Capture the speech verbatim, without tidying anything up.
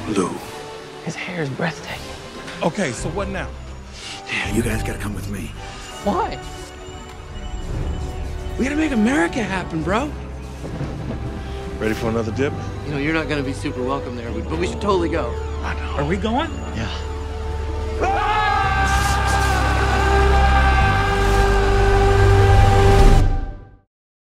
Lou. His hair is breathtaking. Okay, so what now? Yeah, you guys gotta come with me. Why? We gotta make America happen, bro. Ready for another dip? You know, you're not gonna be super welcome there, but we should totally go. I know. Are we going? Yeah. Ah!